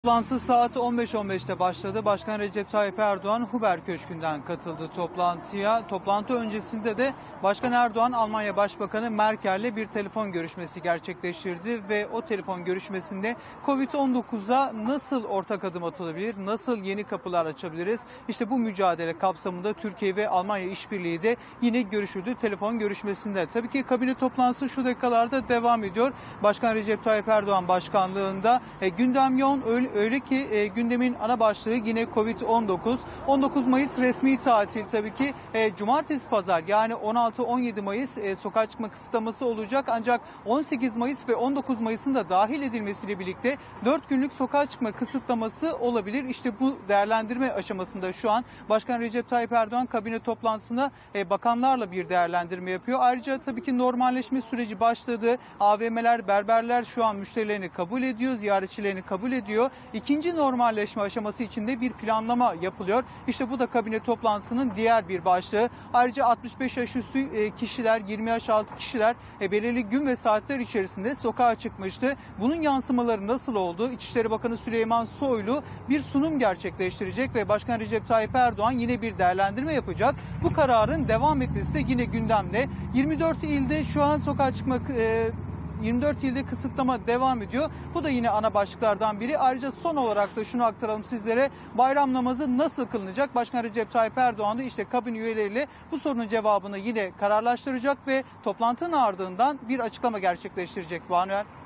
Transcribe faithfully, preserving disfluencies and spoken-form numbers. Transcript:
Toplantı saat on beş on beşte başladı. Başkan Recep Tayyip Erdoğan Huber Köşkü'nden katıldı toplantıya. Toplantı öncesinde de Başkan Erdoğan Almanya Başbakanı Merkel'le bir telefon görüşmesi gerçekleştirdi ve o telefon görüşmesinde Covid on dokuza nasıl ortak adım atılabilir, nasıl yeni kapılar açabiliriz? İşte bu mücadele kapsamında Türkiye ve Almanya işbirliği de yine görüşüldü telefon görüşmesinde. Tabii ki kabine toplantısı şu dakikalarda devam ediyor. Başkan Recep Tayyip Erdoğan başkanlığında e, gündem yoğun. Öyle Öyle ki e, gündemin ana başlığı yine Covid on dokuz. on dokuz Mayıs resmi tatil tabii ki. E, Cumartesi pazar yani on altı on yedi Mayıs e, sokağa çıkma kısıtlaması olacak. Ancak on sekiz Mayıs ve on dokuz Mayıs'ın da dahil edilmesiyle birlikte dört günlük sokağa çıkma kısıtlaması olabilir. İşte bu değerlendirme aşamasında şu an Başkan Recep Tayyip Erdoğan kabine toplantısında e, bakanlarla bir değerlendirme yapıyor. Ayrıca tabii ki normalleşme süreci başladı. A V M'ler, berberler şu an müşterilerini kabul ediyor, ziyaretçilerini kabul ediyor. İkinci normalleşme aşaması içinde bir planlama yapılıyor. İşte bu da kabine toplantısının diğer bir başlığı. Ayrıca altmış beş yaş üstü kişiler, yirmi yaş altı kişiler belirli gün ve saatler içerisinde sokağa çıkmıştı. Bunun yansımaları nasıl oldu? İçişleri Bakanı Süleyman Soylu bir sunum gerçekleştirecek ve Başkan Recep Tayyip Erdoğan yine bir değerlendirme yapacak. Bu kararın devam etmesi de yine gündemde. yirmi dört ilde şu an sokağa çıkma e, yirmi dört ilde kısıtlama devam ediyor. Bu da yine ana başlıklardan biri. Ayrıca son olarak da şunu aktaralım sizlere. Bayram namazı nasıl kılınacak? Başkan Recep Tayyip Erdoğan da işte kabine üyeleriyle bu sorunun cevabını yine kararlaştıracak ve toplantının ardından bir açıklama gerçekleştirecek. Banuel.